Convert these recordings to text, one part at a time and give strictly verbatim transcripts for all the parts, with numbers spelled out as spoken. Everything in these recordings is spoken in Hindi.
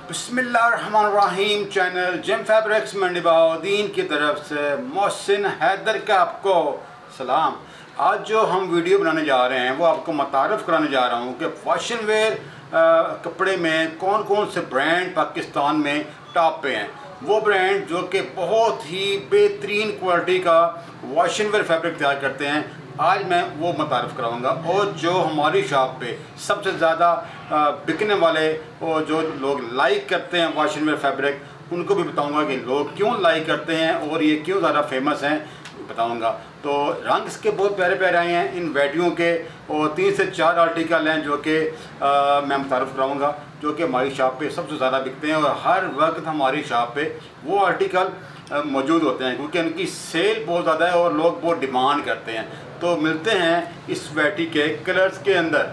बिस्मिल्लाहिर्रहमानिर्रहीम। चैनल जिम फैब्रिक्स मंडीबाउद्दीन की तरफ से मोहसिन हैदर का आपको सलाम। आज जो हम वीडियो बनाने जा रहे हैं वो आपको मुतारफ़ कराने जा रहा हूँ कि फैशन वेयर कपड़े में कौन कौन से ब्रांड पाकिस्तान में टॉप पे हैं। वो ब्रांड जो कि बहुत ही बेहतरीन क्वालिटी का वॉशिंग वेयर फैब्रिक तैयार करते हैं, आज मैं वो मुतारफ़ कराऊंगा। और जो हमारी शॉप पे सबसे ज़्यादा बिकने वाले और जो लोग लाइक करते हैं वॉशिंग वेयर फैब्रिक, उनको भी बताऊंगा कि लोग क्यों लाइक करते हैं और ये क्यों ज़्यादा फेमस हैं, बताऊंगा। तो रंग इसके बहुत प्यारे प्यारे आए हैं इन वैटियों के, और तीन से चार आर्टिकल हैं जो कि मैं मुतारफ़ कराऊंगा, जो कि हमारी शॉप पे सबसे ज़्यादा बिकते हैं। और हर वक्त हमारी शॉप पे वो आर्टिकल मौजूद होते हैं क्योंकि उनकी सेल बहुत ज़्यादा है और लोग बहुत डिमांड करते हैं। तो मिलते हैं इस वैटी के कलर्स के अंदर।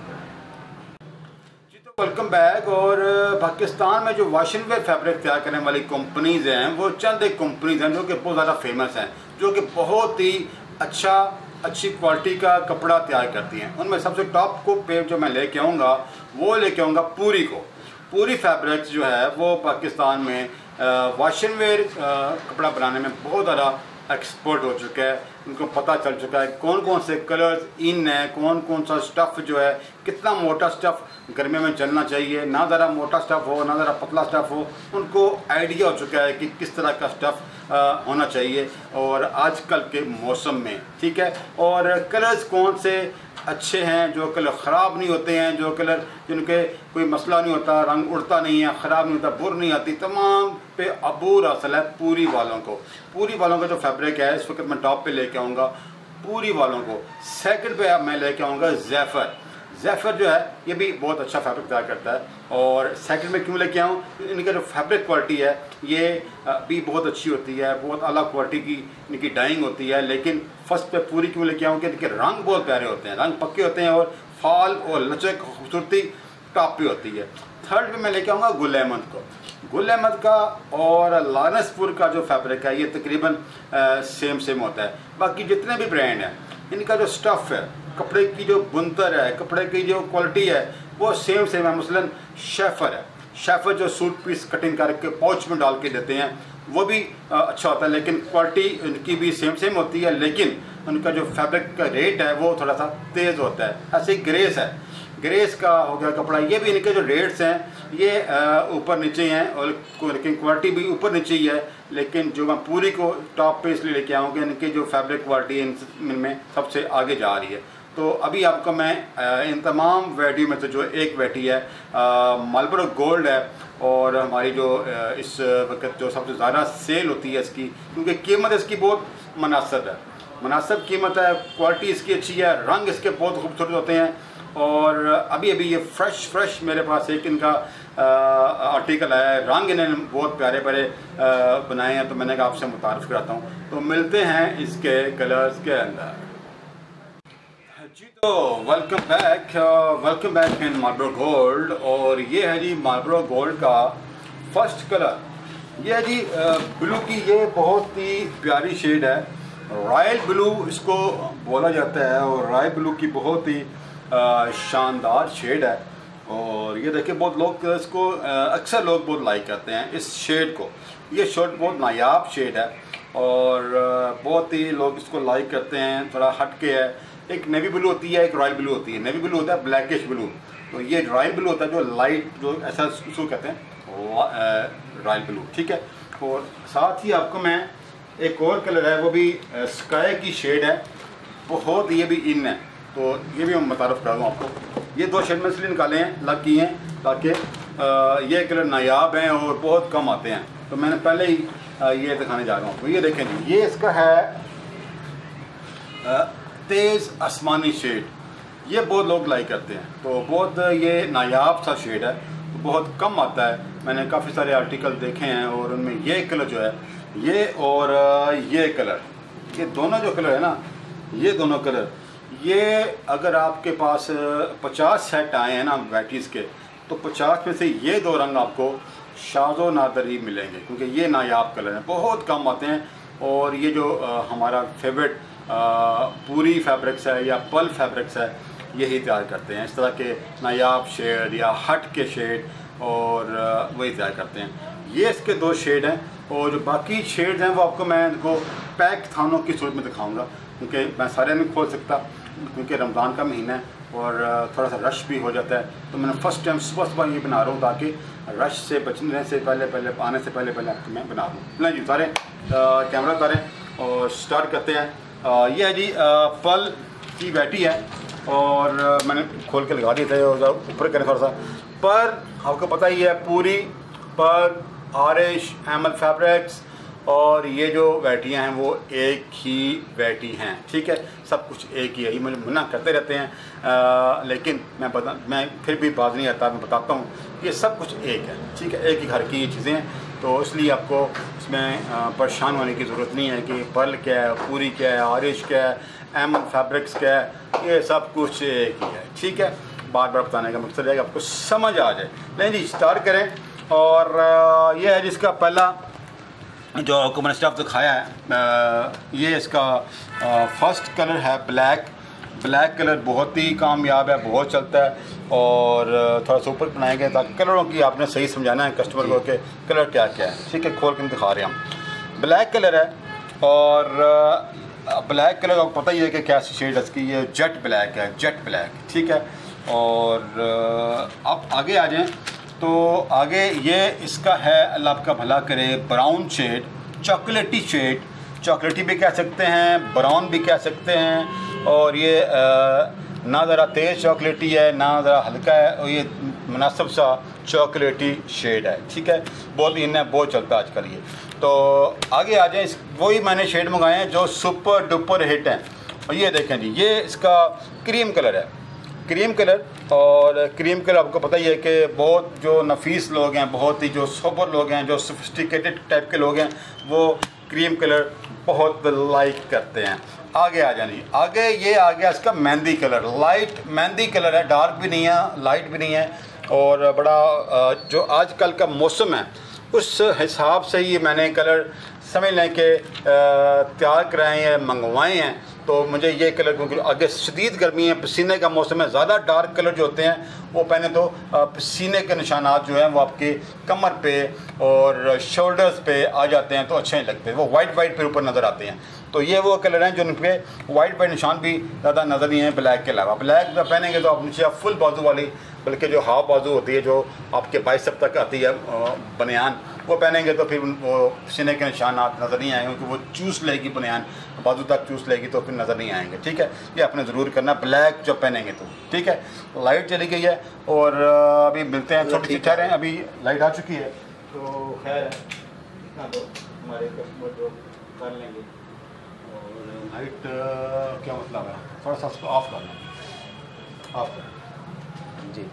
जी तो वेलकम बैक। और पाकिस्तान में जो वॉशिंग वेयर फैब्रिक तैयार करने वाली कंपनीज़ हैं वो चंद एक कंपनीज़ हैं जो कि बहुत ज़्यादा फेमस हैं, जो कि बहुत ही अच्छा अच्छी क्वालिटी का कपड़ा तैयार करती हैं। उनमें सबसे टॉप को पे जो मैं लेके आऊँगा वो लेके आऊँगा पूरी को। पूरी फैब्रिक्स जो है वो पाकिस्तान में वॉशिंग वेयर कपड़ा बनाने में बहुत ज़्यादा एक्सपर्ट हो चुका है। उनको पता चल चुका है कौन कौन से कलर्स इन है, कौन कौन सा स्टफ़ जो है, कितना मोटा स्टफ़ गर्मियों में चलना चाहिए, ना ज़रा मोटा स्टफ़ हो ना ज़रा पतला स्टफ़ हो। उनको आइडिया हो चुका है कि किस तरह का स्टफ़ होना चाहिए और आजकल के मौसम में, ठीक है। और कलर्स कौन से अच्छे हैं, जो कलर ख़राब नहीं होते हैं, जो कलर जिनके कोई मसला नहीं होता, रंग उड़ता नहीं है, ख़राब नहीं होता, बुर नहीं आती, तमाम पे अबूर हासिल है पूरी वालों को। पूरी वालों का जो फैब्रिक है इस वक्त मैं टॉप पे लेके आऊँगा पूरी वालों को। सेकंड पे अब मैं लेके आऊँगा ज़ैफ़र। ज़ैफ़र जो है ये भी बहुत अच्छा फैब्रिक तैयार करता है। और सेकंड में क्यों लेके आऊँ, इनका जो फैब्रिक क्वालिटी है ये भी बहुत अच्छी होती है, बहुत अलग क्वालिटी की इनकी डाइंग होती है। लेकिन फर्स्ट पे पूरी क्यों लेके आऊँ कि इनके रंग बहुत प्यारे होते हैं, रंग पक्के होते हैं और फाल और लचक खूबसूरती टॉप पे होती है। थर्ड पे मैं लेके आऊँगा गुल अहमद को। गुल अहमद का और लानसपुर का जो फैब्रिक है ये तकरीबन सेम सेम होता है। बाकी जितने भी ब्रांड हैं इनका जो स्टफ़ है, कपड़े की जो बुनतर है, कपड़े की जो क्वालिटी है वो सेम सेम है। मसलन शेफर है, शेफर जो सूट पीस कटिंग करके पाउच में डाल के देते हैं वो भी अच्छा होता है, लेकिन क्वालिटी उनकी भी सेम सेम होती है, लेकिन उनका जो फैब्रिक का रेट है वो थोड़ा सा तेज़ होता है। ऐसे ही ग्रेस है, ग्रेस का हो गया कपड़ा, ये भी इनके जो रेट्स हैं ये ऊपर नीचे हैं और लेकिन क्वालिटी भी ऊपर नीचे ही है। लेकिन जो मैं पूरी को टॉप पे इसलिए लेके आऊँ कि इनकी जो फैब्रिक क्वालिटी इनमें सबसे आगे जा रही है। तो अभी आपको मैं इन तमाम वैरायटी में से जो एक वैरायटी है मार्लबोरो गोल्ड है, और हमारी जो इस वक्त जो सबसे ज़्यादा सेल होती है इसकी, क्योंकि कीमत इसकी बहुत मुनासिब है, मुनासिब कीमत है, क्वालिटी इसकी अच्छी है, रंग इसके बहुत खूबसूरत होते हैं। और अभी अभी ये फ्रेश फ्रेश मेरे पास एक इनका आर्टिकल आया है, रंग इन्होंने बहुत प्यारे प्यारे बनाए हैं, तो मैंने कहा आपसे मुतारफ़ कराता हूँ। तो मिलते हैं इसके कलर्स के अंदर। जी तो welcome back, welcome back in Marlboro gold. और ये है जी मार्लबोरो गोल्ड का फर्स्ट कलर, ये है जी ब्लू की, ये बहुत ही प्यारी शेड है, रॉयल ब्लू इसको बोला जाता है। और रॉयल ब्लू की बहुत ही शानदार शेड है। और ये देखिए बहुत लोग इसको, अक्सर लोग बहुत लाइक करते हैं इस शेड को। ये शेड बहुत नायाब शेड है और बहुत ही लोग इसको लाइक करते हैं। थोड़ा हट के है, एक नेवी ब्लू होती है, एक रॉयल ब्लू होती है। नेवी ब्लू होता है ब्लैकिश ब्लू, तो ये रॉयल ब्लू होता है जो लाइट, जो ऐसा उसको कहते हैं रॉयल ब्लू, ठीक है। और साथ ही आपको मैं एक और कलर है, वो भी स्काई की शेड है, बहुत ये भी इन है, तो ये भी मैं मुतारफ़ कर दूँ आपको। ये दो शेड में इसलिए निकाले हैं, लग किए हैं, ताकि ये कलर नायाब हैं और बहुत कम आते हैं। तो मैंने पहले ही ये दिखाने जा रहा हूँ आपको। ये देखें जी, ये इसका है तेज़ आसमानी शेड, ये बहुत लोग लाइक करते हैं, तो बहुत ये नायाब सा शेड है, तो बहुत कम आता है। मैंने काफ़ी सारे आर्टिकल देखे हैं और उनमें ये कलर जो है, ये और ये कलर, ये दोनों जो कलर है ना, ये दोनों कलर, ये अगर आपके पास पचास सेट आए हैं ना वैराइटीज़ के, तो पचास में से ये दो रंग आपको शाज़ो नादर ही मिलेंगे, क्योंकि ये नायाब कलर हैं, बहुत कम आते हैं। और ये जो आ, हमारा फेवरेट पूरी फैब्रिक्स है या पल फैब्रिक्स है, यही तैयार करते हैं इस तरह के नायाब शेड या हट के शेड, और वही तैयार करते हैं। ये इसके दो शेड हैं और जो बाकी शेड्स हैं वो आपको मैं इनको पैक थानों की सूरत में दिखाऊंगा, क्योंकि मैं सारे नहीं खोल सकता क्योंकि रमज़ान का महीना है और थोड़ा सा रश भी हो जाता है। तो मैंने फ़र्स्ट टाइम सुबह सुबह ये बना रहा हूँ ताकि रश से बचने से पहले पहले आने से पहले पहले आपको मैं बना दूँ। नहीं जी, उतारें कैमरा उतारें और स्टार्ट करते हैं। आ, ये है जी पर्ल की बैटी है और आ, मैंने खोल के लगा दिए थे और ऊपर करें थोड़ा सा। पर आपको पता ही है पूरी पर आरिश एमल फैब्रिक्स और ये जो वैटियाँ हैं वो एक ही वैटी हैं, ठीक है, सब कुछ एक ही है। ये मुझे मना करते रहते हैं आ, लेकिन मैं बता मैं फिर भी बात नहीं आता, मैं बताता हूँ ये सब कुछ एक है, ठीक है, एक ही घर की ये चीज़ें हैं। तो इसलिए आपको इसमें परेशान होने की ज़रूरत नहीं है कि पर्ल क्या है, पूरी क्या है, आरिश क्या है, एमल फैब्रिक्स क्या है, ये सब कुछ एक ही है, ठीक है। बार बार बताने का मकसद है कि आपको समझ आ जाए। नहीं जी, स्टार्ट करें। और ये है जिसका पहला जो आपको मैंने स्टफ दिखाया है, ये इसका फर्स्ट कलर है ब्लैक। ब्लैक कलर बहुत ही कामयाब है, बहुत चलता है और थोड़ा सा ऊपर बनाएंगे ताकि कलरों की आपने सही समझाना है कस्टमर को कि कलर क्या क्या है, ठीक है। खोल के दिखा रहे हैं हम। ब्लैक कलर है और ब्लैक कलर आपको पता ही है कि क्या शेड है इसकी, ये जेट ब्लैक है, जेट ब्लैक, ठीक है। और अब आगे आ जाएँ तो आगे ये इसका है, अल्लाह आपका भला करे, ब्राउन शेड, चॉकलेटी शेड, चॉकलेटी भी कह सकते हैं, ब्राउन भी कह सकते हैं। और ये आ, ना ज़रा तेज़ चॉकलेटी है ना ज़रा हल्का है, और ये मुनासिब सा चॉकलेटी शेड है, ठीक है। बहुत इन्हें बहुत चलता है आजकल ये। तो आगे आ जाए, वही मैंने शेड मंगाए हैं जो सुपर डुपर हिट हैं। और ये देखें जी, ये इसका क्रीम कलर है, क्रीम कलर। और क्रीम कलर आपको पता ही है कि बहुत जो नफीस लोग हैं, बहुत ही जो सोबर लोग हैं, जो सोफिस्टिकेटेड टाइप के लोग हैं, वो क्रीम कलर बहुत लाइक करते हैं। आगे आ जानी, आगे ये आ गया इसका mehndi colour, light mehndi colour है, डार्क भी नहीं है लाइट भी नहीं है। और बड़ा जो आजकल का मौसम है उस हिसाब से ही मैंने कलर समझ लें कि तैयार कराए हैं, मंगवाए हैं। तो मुझे ये कलर, क्योंकि आगे शदीद गर्मी है, पसीने का मौसम है, ज़्यादा डार्क कलर जो होते हैं वो पहने तो पसीने के निशानात जो हैं वो आपके कमर पे और शोल्डर्स पे आ जाते हैं तो अच्छे नहीं लगते, वो वाइट वाइट पे ऊपर नज़र आते हैं। तो ये वो कलर हैं जो उन पर वाइट वाइट निशान भी ज़्यादा नज़र नहीं है ब्लैक के अलावा। ब्लैक जब पहनेंगे तो आप नीचे फुल बाजू वाली, बल्कि जो हाफ बाजू होती है जो आपके बाइसेप तक आती है बनियान, वो पहनेंगे तो फिर वो सीने के निशानात नज़र नहीं आएंगे, क्योंकि वो चूस लेगी बनियान, बाजू तक चूस लेगी तो फिर नज़र नहीं आएंगे, ठीक है। ये आपने ज़रूर करना ब्लैक जब पहनेंगे तो, ठीक है। लाइट चली गई है और अभी मिलते हैं, छोटी सी ठहरें, अभी लाइट आ चुकी है तो खैर है इतना तो हमारे कस्टमर जो कर लेंगे। और लाइट क्या मतलब है, थोड़ा सा उसको ऑफ करना, ऑफ करना जी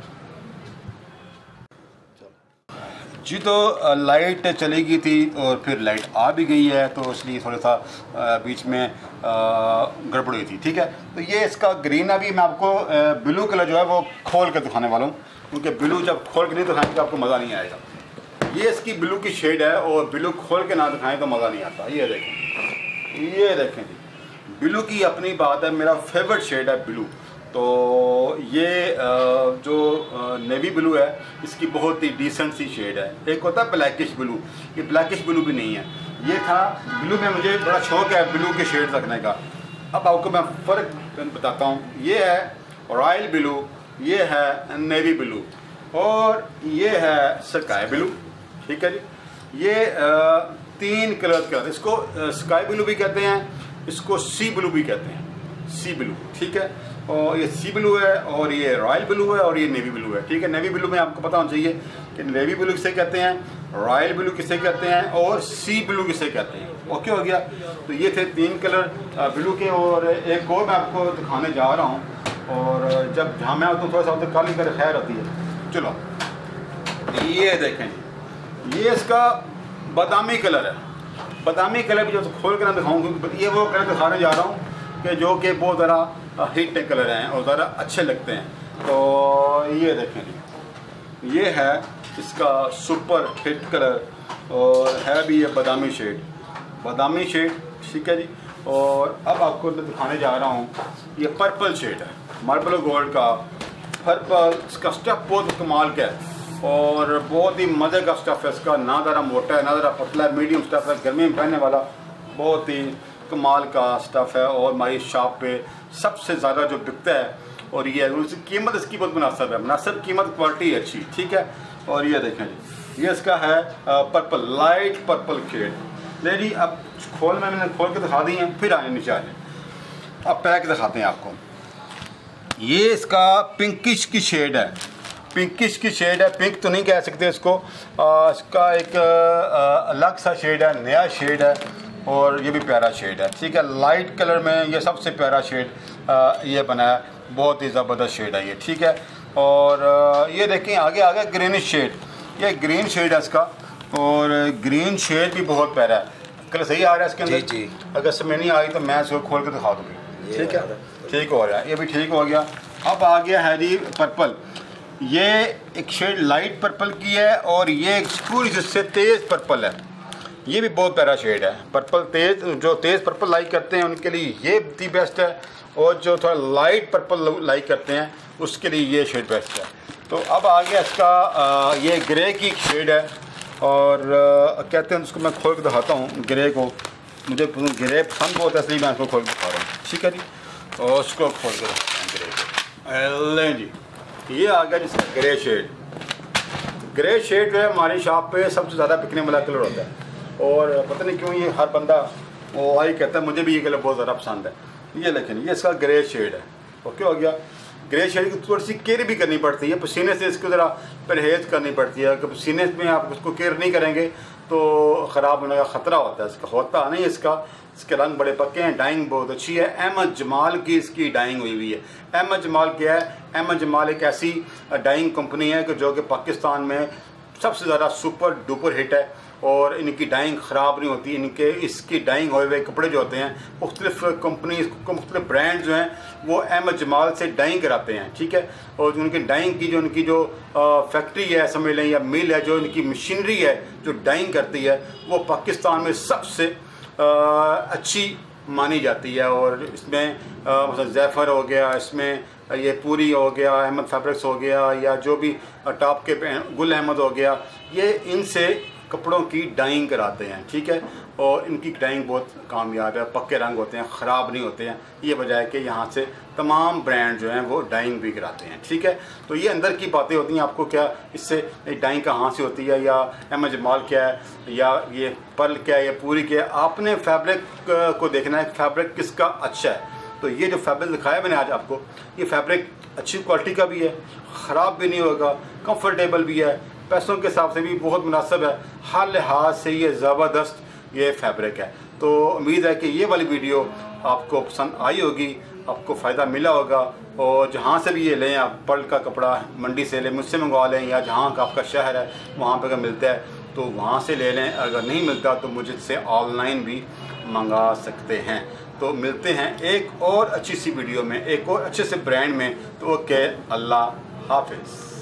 जी। तो लाइट चली गई थी और फिर लाइट आ भी गई है, तो इसलिए थोड़ा सा बीच में गड़बड़ हुई थी, ठीक है। तो ये इसका ग्रीन, अभी मैं आपको ब्लू कलर जो है वो खोल कर दिखाने वाला हूँ, क्योंकि ब्लू जब खोल के नहीं दिखाएंगे तो आपको मज़ा नहीं आएगा। ये इसकी ब्लू की शेड है और ब्लू खोल के ना दिखाएं तो मज़ा नहीं आता। ये देखें, ये देखें जी, ब्लू की अपनी बात है, मेरा फेवरेट शेड है ब्लू। तो ये जो नेवी ब्लू है इसकी बहुत ही डिसेंट सी शेड है। एक होता है ब्लैकिश ब्लू, ये ब्लैकिश ब्लू भी नहीं है, ये था ब्लू में मुझे बड़ा शौक है ब्लू के शेड रखने का। अब आपको मैं फ़र्क बताता हूँ, ये है रॉयल ब्लू, ये है नेवी ब्लू और ये है स्काई ब्लू, ठीक है जी। ये आ, तीन कलर का, इसको स्काई ब्लू भी कहते हैं, इसको सी ब्लू भी कहते हैं, सी ब्लू, ठीक है। और ये सी ब्लू है और ये रॉयल ब्लू है और ये नेवी ब्लू है, ठीक है। नेवी ब्लू में आपको पता होना चाहिए कि नेवी ब्लू किसे कहते हैं, रॉयल ब्लू किसे कहते हैं और सी ब्लू किसे कहते हैं। ओके हो गया। तो ये थे तीन कलर ब्लू के। और एक और मैं आपको दिखाने जा रहा हूँ, और जब जहाँ मैं आता हूँ थोड़ा सा तो काली कर खैर होती है। चलो ये देखें, ये इसका बादामी कलर है, बादामी कलर भी जो तो खोल कर ना दिखाऊँ, ये वो कलर दिखाने जा रहा हूँ कि जो कि बहुत ज़रा हिट कलर हैं और ज़रा अच्छे लगते हैं। तो ये देखें जी, ये है इसका सुपर हिट कलर और है भी ये बादामी शेड, बादामी शेड, ठीक है जी। और अब आपको मैं दिखाने जा रहा हूँ, ये पर्पल शेड है, मार्बल गोल्ड का पर्पल। इसका स्टेप बहुत कमाल का है, और बहुत ही मज़े का स्टफ़ है इसका, ना ज़रा मोटा है ना ज़रा पतला है, मीडियम स्टफ़ है, गर्मी में पहनने वाला बहुत ही कमाल का स्टफ़ है। और हमारी शॉप पे सबसे ज़्यादा जो बिकता है और ये उसकी कीमत इसकी बहुत मुनासिब है, मुनासिब कीमत, क्वालिटी अच्छी, ठीक है। और ये देखें जी, ये इसका है पर्पल, लाइट पर्पल शेड। ले जी अब खोल में मैंने खोल के दिखा दी हैं, फिर आने नीचे आ जाए, अब पैक दिखाते हैं आपको। ये इसका पिंकिश की शेड है, पिंकिश की शेड है, पिंक तो नहीं कह सकते इसको, आ, इसका एक आ, अलग सा शेड है, नया शेड है और ये भी प्यारा शेड है, ठीक है। लाइट कलर में ये सबसे प्यारा शेड आ, ये बना है, बहुत ही ज़बरदस्त शेड है ये, ठीक है। और आ, ये देखें आगे आगे ग्रीनिश शेड, ये ग्रीन शेड है इसका, और ग्रीन शेड भी बहुत प्यारा है। कल सही आ रहा है इसके अंदर? जी जी। अगर समय नहीं आई तो मैं इसको खोल के दिखा दूँगी, ठीक है। ठीक हो रहा है, ये भी ठीक हो गया। अब आ गया है जी पर्पल, ये एक शेड लाइट पर्पल की है और ये पूरी जिससे तेज़ पर्पल है, ये भी बहुत प्यारा शेड है। पर्पल तेज़, जो तेज़ पर्पल लाइक करते हैं उनके लिए ये दी बेस्ट है, और जो थोड़ा लाइट पर्पल लाइक करते हैं उसके लिए ये शेड बेस्ट है। तो अब आ गया इसका आ, ये ग्रे की शेड है, और आ, कहते हैं उसको मैं खोल के दिखाता हूँ ग्रे को, मुझे ग्रे पसंद बहुत है इसलिए मैं इसको खोल के दिखा रहा हूँ, ठीक है जी। और उसको खोल के दिखाते हैं ग्रे को, लें जी, ये आ गया जिसका ग्रे शेड। ग्रे शेड जो है हमारी शॉप पे सबसे ज़्यादा बिकने वाला कलर होता है, और पता नहीं क्यों ये हर बंदा वो आई कहता है मुझे भी ये कलर बहुत ज़्यादा पसंद है। ये लेकिन ये इसका ग्रे शेड है, ओके हो गया। ग्रे शेड की थोड़ी सी केयर भी करनी पड़ती है, पसीने से इसको ज़रा परहेज़ करनी पड़ती है, कि पसीने में आप उसको केयर नहीं करेंगे तो ख़राब होने का ख़तरा होता है। इसका होता नहीं, इसका इसके रंग बड़े पक्के हैं, डाइंग बहुत अच्छी है। अहमद जमाल की इसकी डाइंग हुई हुई है। अहमद जमाल क्या है? अहमद जमाल एक ऐसी डाइंग कंपनी है कि जो कि पाकिस्तान में सबसे ज़्यादा सुपर डुपर हिट है, और इनकी डाइंग ख़राब नहीं होती। इनके इसकी डाइंग हुए हुए कपड़े जो होते हैं, मुख्तलिफ कंपनी मुख्तलिफ ब्रांड जो हैं वो अहमद जमाल से डाइंग कराते हैं, ठीक है। और जो उनकी डाइंग की जो उनकी जो फैक्ट्री है समझ लें, या मिल है, जो इनकी मशीनरी है जो डाइंग करती है, वो पाकिस्तान में सबसे आ, अच्छी मानी जाती है। और इसमें मतलब जैफर हो गया, इसमें ये पूरी हो गया, अहमद फैब्रिक्स हो गया, या जो भी टॉप के गुल अहमद हो गया, ये इनसे कपड़ों की डाइंग कराते हैं, ठीक है। और इनकी डाइंग बहुत कामयाब है, पक्के रंग होते हैं, ख़राब नहीं होते हैं। ये वजह है कि यहाँ से तमाम ब्रांड जो हैं वो डाइंग भी कराते हैं, ठीक है। तो ये अंदर की बातें होती हैं, आपको क्या इससे डाइंग कहाँ से होती है, या अहमद जमाल क्या है, या ये पर्ल क्या है, या पूरी क्या है। आपने फैब्रिक को देखना है, फैब्रिक किसका अच्छा है। तो ये जो फैब्रिक दिखाया मैंने आज आपको, ये फैब्रिक अच्छी क्वालिटी का भी है, ख़राब भी नहीं होगा, कंफर्टेबल भी है, पैसों के हिसाब से भी बहुत मुनासिब है, हर लिहाज से ये ज़बरदस्त ये फैब्रिक है। तो उम्मीद है कि ये वाली वीडियो आपको पसंद आई होगी, आपको फ़ायदा मिला होगा। और जहाँ से भी ये लें आप, पर्ल का कपड़ा मंडी से लें, मुझसे मंगवा लें, या जहाँ का आपका शहर है वहाँ पर अगर मिलता है तो वहाँ से ले लें। अगर नहीं मिलता तो मुझसे ऑनलाइन भी मंगा सकते हैं। तो मिलते हैं एक और अच्छी सी वीडियो में, एक और अच्छे से ब्रांड में। तो ओके, अल्लाह हाफिज़।